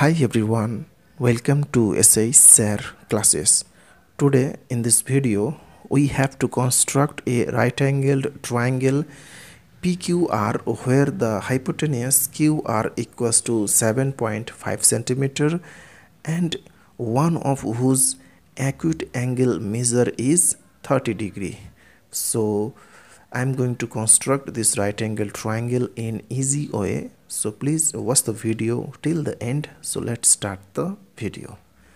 Hi everyone, welcome to SI SAR classes. Today in this video we have to construct a right angled triangle PQR where the hypotenuse QR equals to 7.5 centimeter and one of whose acute angle measure is 30 degree. So I'm going to construct this right angle triangle in easy way, so please watch the video till the end. So let's start the video.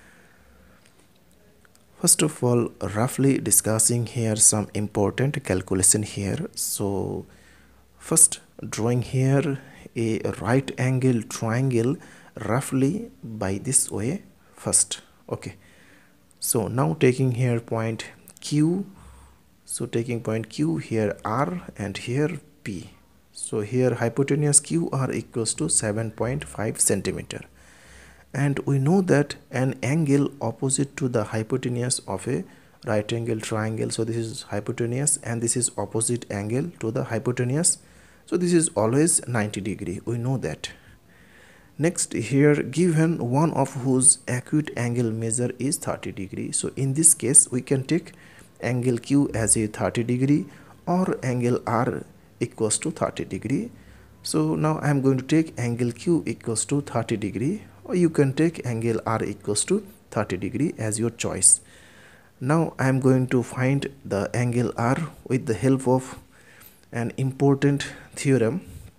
First of all, roughly discussing here some important calculation here. So first, drawing here a right angle triangle roughly by this way first. Okay, so now taking here point Q, so taking point Q here R and here P. So here hypotenuse QR equals to 7.5 centimeter, and we know that an angle opposite to the hypotenuse of a right angle triangle, so this is hypotenuse and this is opposite angle to the hypotenuse, so this is always 90 degree, we know that. Next, here given one of whose acute angle measure is 30 degree, so in this case we can take angle Q as a 30 degree or angle R equals to 30 degree. So now I am going to take angle Q equals to 30 degree, or you can take angle R equals to 30 degree as your choice. Now I am going to find the angle R with the help of an important theorem.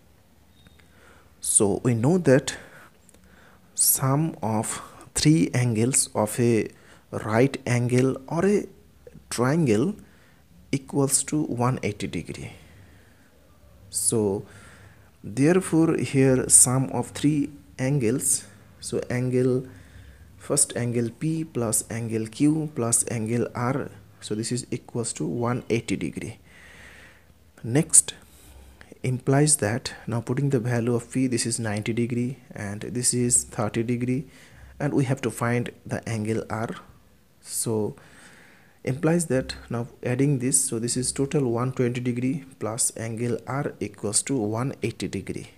So we know that sum of three angles of a right angle or a triangle equals to 180 degree. So therefore here sum of three angles, so first angle P plus angle Q plus angle R, so this is equals to 180 degree. Next implies that, now putting the value of P, this is 90 degree and this is 30 degree, and we have to find the angle R. So implies that now adding this, so this is total 120 degree plus angle R equals to 180 degree.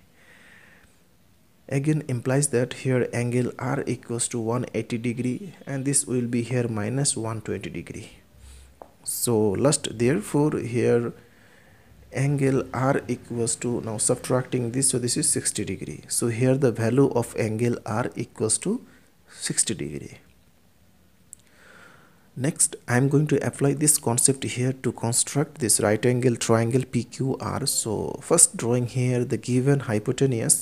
Again implies that here angle R equals to 180 degree and this will be here minus 120 degree. So therefore here angle R equals to, now subtracting this, so this is 60 degree. So here the value of angle R equals to 60 degree. Next, I am going to apply this concept here to construct this right angle triangle PQR. So first drawing here the given hypotenuse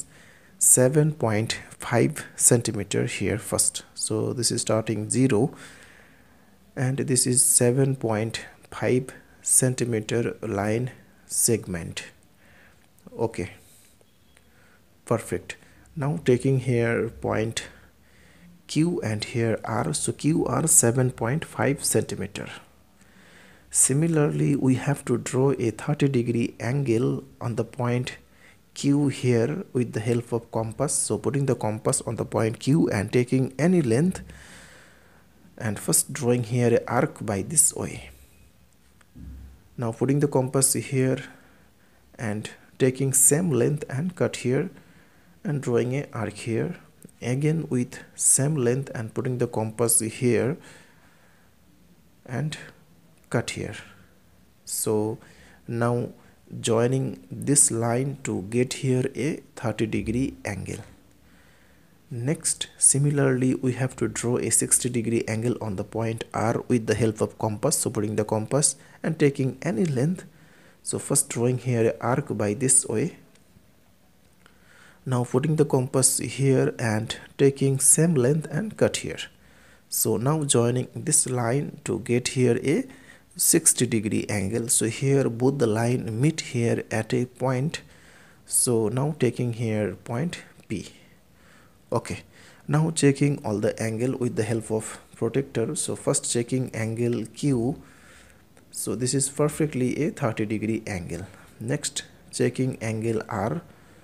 7.5 centimeter here first. So this is starting 0 and this is 7.5 centimeter line segment. Okay, perfect. Now taking here point Q and here R, so QR 7.5 centimeter. Similarly, we have to draw a 30 degree angle on the point Q here with the help of compass. So putting the compass on the point Q and taking any length, and first drawing here an arc by this way. Now putting the compass here and taking same length and cut here and drawing an arc here, again with same length and putting the compass here and cut here. So now joining this line to get here a 30 degree angle. Next, similarly we have to draw a 60 degree angle on the point R with the help of compass. So putting the compass and taking any length, so first drawing here an arc by this way. Now putting the compass here and taking same length and cut here. So now joining this line to get here a 60 degree angle. So here both the line meet here at a point. So now taking here point P. Okay, now checking all the angle with the help of protractor. So first checking angle Q. So this is perfectly a 30 degree angle. Next checking angle R.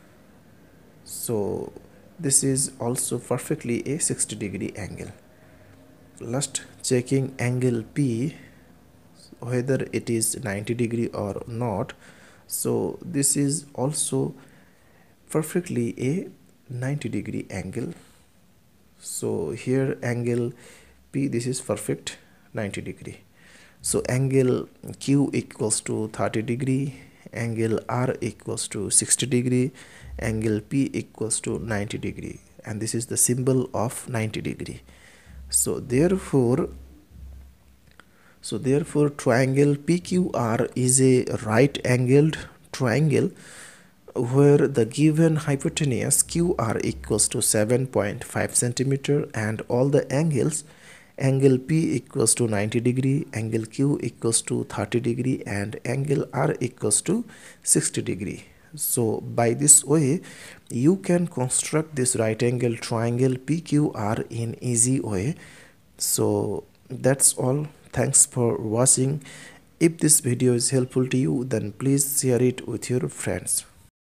So this is also perfectly a 60 degree angle. Last checking angle P, whether it is 90 degree or not. So this is also perfectly a 90 degree angle. So here angle P, this is perfect 90 degree. So angle Q equals to 30 degree, angle R equals to 60 degree, angle P equals to 90 degree, and this is the symbol of 90 degree. So therefore triangle PQR is a right angled triangle where the given hypotenuse QR equals to 7.5 centimeter and all the angles, angle P equals to 90 degree, angle Q equals to 30 degree, and angle R equals to 60 degree. So by this way you can construct this right angle triangle PQR in easy way. So that's all. Thanks for watching. If this video is helpful to you, then please share it with your friends.